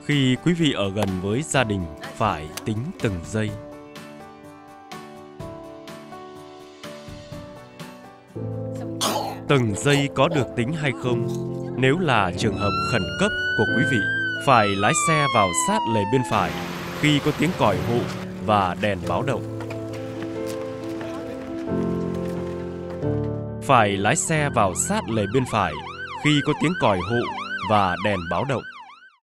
Khi quý vị ở gần với gia đình, phải tính từng giây. Từng giây có được tính hay không? Nếu là trường hợp khẩn cấp của quý vị, phải lái xe vào sát lề bên phải khi có tiếng còi hụ và đèn báo động. Phải lái xe vào sát lề bên phải khi có tiếng còi hụ và đèn báo động.